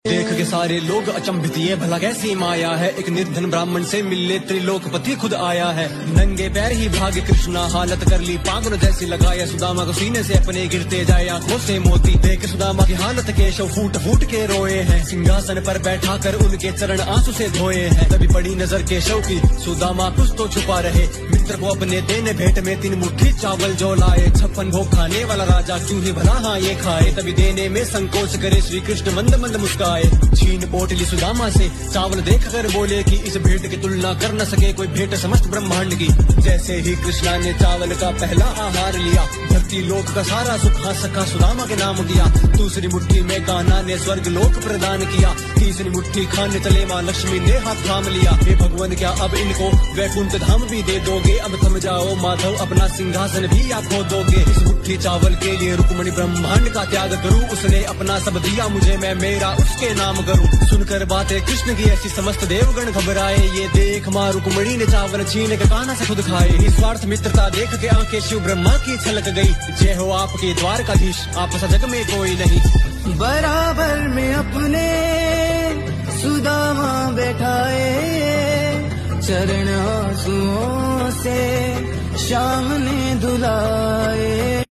देख के सारे लोग अचंभित, ये भला कैसी माया है, एक निर्धन ब्राह्मण से मिलने त्रिलोकपति खुद आया है। नंगे पैर ही भागे कृष्णा, हालत कर ली पागल जैसी, लगाया सुदामा को सीने से अपने, गिरते जाए आंखों से मोती। देख सुदामा की हालत, केशव फूट फूट के रोए हैं, सिंहासन पर बैठा कर उनके चरण आंसू से धोए हैं। तभी पड़ी नजर केशव की, सुदामा कुछ तो छुपा रहे, मित्र को अपने देने भेंट में 3 मुट्ठी चावल जो लाए। 56 भोग खाने वाला राजा क्यों ही भला हाँ ये खाए, तभी देने में संकोच करे श्री कृष्ण मंद मंद मुस्काए। छीन पोटली सुदामा से चावल देख कर बोले कि इस भेंट की तुलना कर न सके कोई भेंट समस्त ब्रह्मांड की। जैसे ही कृष्णा ने चावल का पहला आहार लिया, धरती लोक का सारा सुख हाँ सखा सुदामा के नाम किया। दूसरी मुट्ठी में कान्हा ने स्वर्ग लोक प्रदान किया, तीसरी मुट्ठी खाने चले माँ लक्ष्मी ने हाथ थाम लिया। हे भगवान क्या अब इनको वैकुंठ धाम भी दे दोगे, अब थम जाओ माधव अपना सिंहासन भी आप खो दोगे। इस मुट्ठी चावल के लिए रुक्मणी ब्रह्मांड का त्याग करूं, उसने अपना सब दिया मुझे, मैं मेरा उसके नाम करूं। सुनकर बातें कृष्ण की ऐसी समस्त देवगण घबराए, ये देख माँ रुक्मणी ने चावल छीन के कान्हा से खुद खाए। निस्वार्थ मित्रता देख के आंखें शिव ब्रह्मा की छलक गई, जय हो आपके द्वारकाधीश आप सा जग में कोई नहीं। बराबर में अपने सुदामा बैठाए, चरण आंसुओं से श्याम ने धुलाए।